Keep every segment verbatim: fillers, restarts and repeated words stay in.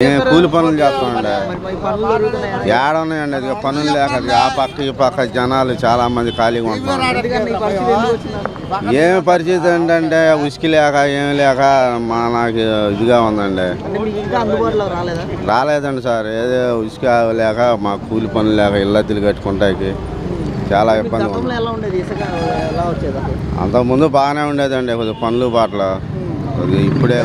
కూలి పనులు చేస్తామండి. ఏడ ఉన్నాయండి అది పనులు లేక ఆ పక్క ఈ పక్క జనాలు చాలా మంది ఖాళీగా ఉంటున్నారు. ఏమి పరిస్థితి ఏంటంటే ఉసికి లేక ఏమి లేక మా నాకు ఇదిగా ఉందండి. రాలేదండి సార్. ఏదో ఉసికి లేక మా కూలి పనులు లేక ఇళ్ళద్దులు కట్టుకుంటాకి చాలా ఇబ్బంది ఉంది. అంతకుముందు బాగానే ఉండేదండి కొద్దిగా పనులు బాటలు. ఇప్పుడే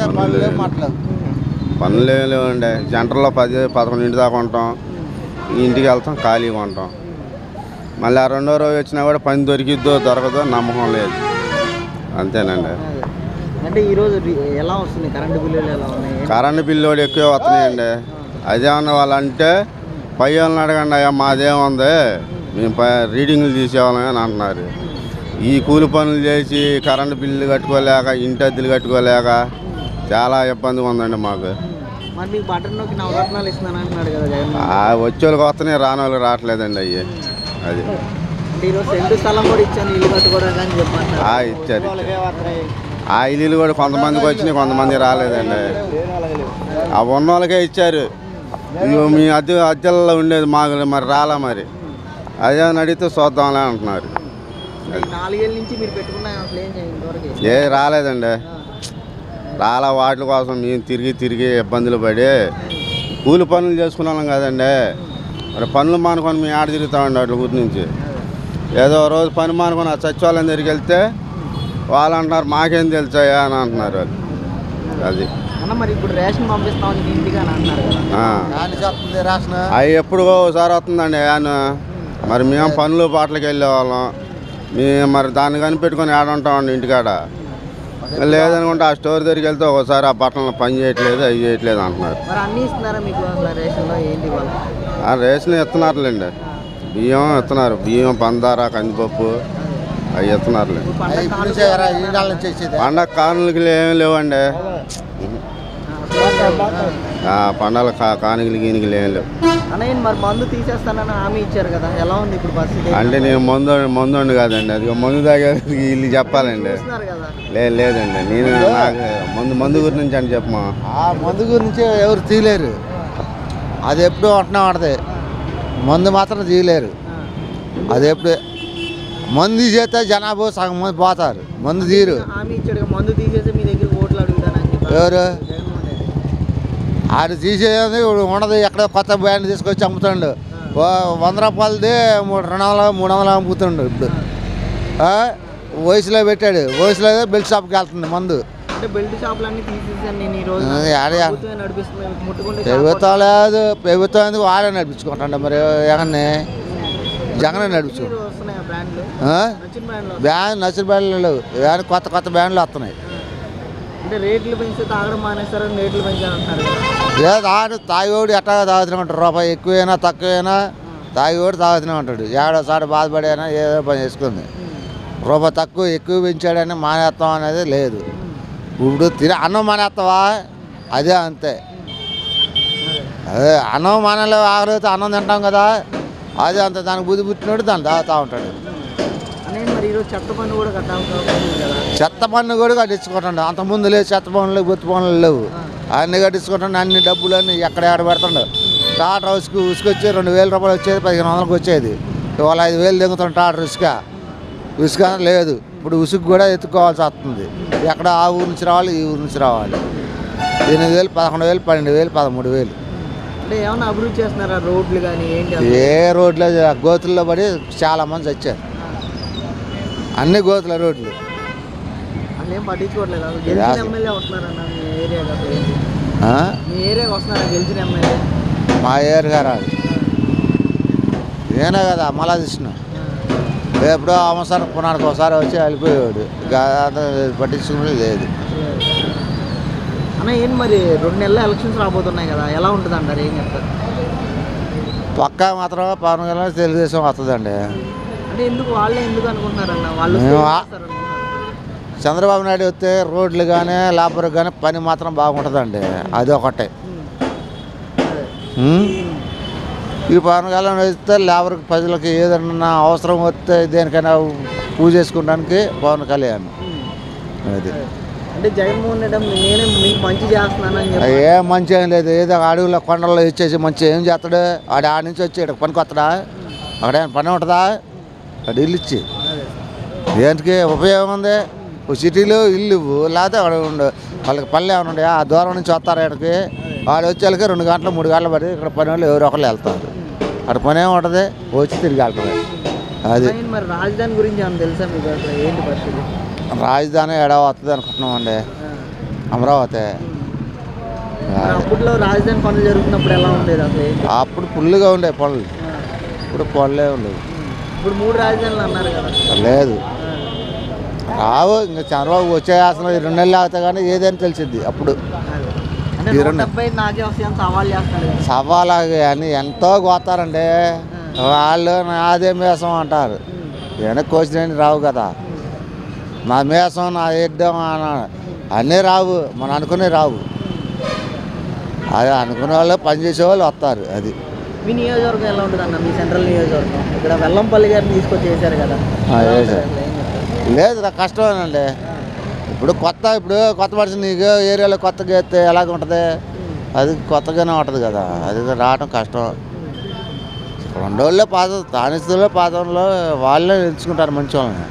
పనులు ఏమి లేవండి. జంటర్లో పది పదకొండింటి దాకా ఉంటాం, ఇంటికి వెళ్తాం, ఖాళీగా ఉంటాం. మళ్ళీ ఆ రెండో రోజు వచ్చినా కూడా పని దొరికిద్దో దొరకదో నమ్మకం లేదు. అంతేనండి. అంటే ఈరోజు ఎలా వస్తుంది కరెంటు బిల్లులు? ఎలా ఉన్నాయి? కరెంటు బిల్లు కూడా ఎక్కువ వస్తున్నాయండి. అదేమన్నా వాళ్ళంటే పై వాళ్ళని అడగండి, అయ్యా మాదేముంది మేము ప రీడింగ్లు తీసేవాళ్ళమే అని అంటున్నారు. ఈ కూలి పనులు చేసి కరెంటు బిల్లు కట్టుకోలేక ఇంటి అద్దెలు కట్టుకోలేక చాలా ఇబ్బందిగా ఉందండి మాకు. వచ్చే వాళ్ళకి వస్తున్నాయి, రాని వాళ్ళకి రావట్లేదండి అయ్యి. అది ఇచ్చారు. ఆ ఇల్లు కూడా కొంతమందికి వచ్చినాయి, కొంతమంది రాలేదండి. ఆ ఉన్న వాళ్ళకే ఇచ్చారు. మీ అద్దె అద్దెల్లో ఉండేది మాకు మరి రాలా. మరి అదే అడిగితే చూద్దాంలే అంటున్నారు. ఏ రాలేదండి. రాలా. వాటి కోసం మేము తిరిగి తిరిగి ఇబ్బందులు పడి కూలి పనులు చేసుకున్నాం కదండి. మరి పనులు మానుకొని మేము ఆడ తిరుగుతామండి వాటి ఊరి నుంచి. ఏదో రోజు పని మానుకొని ఆ సచివాలయం దగ్గరికి వెళ్తే వాళ్ళు అంటున్నారు మాకేం తెలుసాయా అని అంటున్నారు వాళ్ళు. అది అవి ఎప్పుడు ఒకసారి వస్తుందండి ఆయన. మరి మేము పనులు పాటలకు వెళ్ళేవాళ్ళం. మేము మరి దాన్ని కనిపెట్టుకొని ఆడ ఉంటామండి ఇంటికాడ. లేదనుకుంటే ఆ స్టోర్ దగ్గరికి వెళ్తే ఒకసారి ఆ బట్టలు పని చేయట్లేదు, అవి చేయట్లేదు అంటున్నారు. రేషన్ ఇస్తున్నారులేండి. బియ్యం ఇస్తున్నారు. బియ్యం, పందార, కందిపప్పు అవి ఇస్తున్నారులేండి. పండగ కానుకలు ఏమి లేవండి. పండగ కానుకలు గీనుకలు ఏమి లేవు. అంటే నేను మందు మందు కాదండి. అది మందు తాగేది వీళ్ళు చెప్పాలండి. లేదు లేదండి. నేను నాకు మందు మందు గురించి అని చెప్పమా. మందు గురించి ఎవరు తీయలేరు. అది ఎప్పుడు అంటున్నా ఆడదే. మందు మాత్రం తీయలేరు. అది ఎప్పుడు మందు తీసేస్తే జనాభా సగం మంది పోతారు. మందు తీరు. ఎవరు ఆడు తీసేది ఉండదు. ఎక్కడ కొత్త బ్యాండ్ తీసుకొచ్చి అమ్ముతాడు. వంద రూపాయలది మూడు రెండు వందలు మూడు వందలు అమ్ముతుండు. ఇప్పుడు వయసులో పెట్టాడు. వయసులో బెల్ట్ షాప్కి వెళ్తుంది మందు. ప్రభుత్వం లేదు. ప్రభుత్వం ఎందుకు వాడే నడిపించుకుంటాడు. మరి జగన్ని జగన్ నడిపించుకుంటాడు. బ్యాండ్ నచ్చిన బ్యాండ్లు లేవు. కొత్త కొత్త బ్యాండ్లు వస్తున్నాయి. లేదు ఆడు తాగివాడు ఎట్టా తాగుతూనే ఉంటాడు. రూపాయి ఎక్కువైనా తక్కువైనా తాగివాడు తాగుతూనే ఉంటాడు. ఏడోసారి బాధపడైనా ఏదో పని చేసుకుంది. రూపాయి తక్కువ ఎక్కువ పెంచాడని మానేస్తాం అనేది లేదు. ఇప్పుడు తిని అన్నం మానేస్తావా అదే అంతే. అదే అన్నం మానేలో ఆగరైతే అన్నం తింటాం కదా, అదే అంతే. దానికి బుద్ధి పుట్టినోడు దాన్ని తాగుతూ ఉంటాడు. చెత్త పన్ను కూడా కట్టించుకుంటాడు. అంతకుముందు లేదు చెత్త పనులు, బొత్తు పనులు లేవు. అన్ని కట్టించుకుంటాడు. అన్ని డబ్బులు అన్నీ ఎక్కడ ఎక్కడ పెడతాడు. టాటర్ ఉసుకు ఉసుకొచ్చి రెండు వేల రూపాయలు వచ్చేది, పదిహేను వందలకు వచ్చేది. ఇవాళ ఐదు వేలు దిగుతాడు టాటర్ ఉసుక. ఉసుక లేదు. ఇప్పుడు ఉసుకు కూడా ఎత్తుకోవాల్సి వస్తుంది. ఎక్కడ ఆ ఊరు నుంచి రావాలి, ఈ ఊరు నుంచి రావాలి. ఎనిమిది వేలు, పదకొండు వేలు, పన్నెండు వేలు, పదమూడు వేలు. అభివృద్ధి చేస్తున్నారా రోడ్లు కానీ? ఏ రోడ్లు గోతుల్లో పడి చాలా మంది వచ్చారు. అన్ని గోతుల రోడ్లు. మా ఏరియా రాదు. నేనే కదా మళ్ళా తీసిన. ఎప్పుడో అవసరం పునానికి ఒకసారి వచ్చి వెళ్ళిపోయేవాడు. పట్టించుకునే లేదు. అన్న ఏం మరి రెండు నెలల ఎలక్షన్స్ రాబోతున్నాయి కదా, ఎలా ఉంటుంది అంటారు? ఏం చెప్తారు? పక్కా మాత్రం పవన్ కళ్యాణ్ తెలుగుదేశం వస్తుందండి. అంటే ఎందుకు వాళ్ళే ఎందుకు అనుకుంటున్నారన్న? వాళ్ళు చంద్రబాబు నాయుడు వస్తే రోడ్లు కానీ లేబర్కి కానీ పని మాత్రం బాగుంటుందండి. అది ఒకటే. ఈ పవన్ కళ్యాణ్ వస్తే లేబర్కి ప్రజలకి ఏదన్నా అవసరం వస్తే దేనికైనా పూజ చేసుకోవడానికి పవన్ కళ్యాణ్. అది అంటే జగన్మోహన్ రెడ్డి నేనే మీకు మంచి చేస్తున్నానని చెప్పి ఏ మంచి ఏం లేదు ఏదో అడవుల్లో కొండల్లో ఇచ్చేసి మంచి ఏం చేస్తాడు ఆడ ఆడ నుంచి వచ్చి ఇక్కడ పనికి వస్తాడా అక్కడ ఏమైనా పని ఉంటుందా అక్కడ ఇల్లు ఇచ్చి దేనికి ఉపయోగం ఉంది ఓ సిటీలో ఇల్లు ఇవ్వు లేకపోతే అక్కడ ఉండు వాళ్ళకి పనులు ఏమైనా ఉండే ఆ దూరం నుంచి వస్తారు ఇక్కడికి వాడు వచ్చేళ్ళకి రెండు గంటలు మూడు గంటలు పడి ఇక్కడ పని వాళ్ళు ఎవరు ఒకళ్ళు వెళ్తారు అక్కడ పని ఏమి ఉంటుంది వచ్చి తిరిగి వెళ్తుంది అది మరి రాజధాని గురించి ఏమైనా తెలుసా మీకు అసలు ఏంటి పరిస్థితి? రాజధాని ఎడ వస్తుంది అనుకుంటున్నామండి అమరావతి మరి అప్పట్లో రాజధాని పనులు జరుగుతున్నప్పుడు ఎలా ఉండేది అసలు ఏంటి? అప్పుడు ఫుల్గా ఉండే పనులు ఇప్పుడు పనులే ఉండవు ఇప్పుడు మూడు రాజధానులు అన్నారు కదా. లేదు రావు ఇంకా చంద్రబాబు వచ్చే అసలు రెండు నెలలు అవుతాయి కానీ ఏదైనా తెలిసింది అప్పుడు అంటే నూట డెబ్బై నాకే వస్తాయని సవాల్ చేస్తాడు కదా. సవాలాగా అని ఎంతో కోతారండి వాళ్ళు నాదే మేసం అంటారు వెనక్కి వచ్చిన రావు కదా నా మేసం నా ఇద్దాం అన్నాడు అన్నీ రావు మనం అనుకునే రావు అది అనుకునే వాళ్ళు పనిచేసే వాళ్ళు వస్తారు అది మీ నియోజకవర్గం ఎలా ఉంటుంది అన్న మీ సెంట్రల్ నియోజకవర్గం ఇక్కడ వెల్లంపల్లి గారిని తీసుకొచ్చి చేశారు కదా. లేదు నాకు కష్టమేనండి ఇప్పుడు కొత్త ఇప్పుడు కొత్త మనిషి నీకు ఏరియాలో కొత్తగా ఎత్తే ఎలాగ ఉంటుంది అది కొత్తగానే ఉంటుంది కదా అది రావడం కష్టం రెండు రోజుల్లో పాత స్థానికుల్లో పాతంలో వాళ్ళే ఎంచుకుంటారు మంచి వాళ్ళని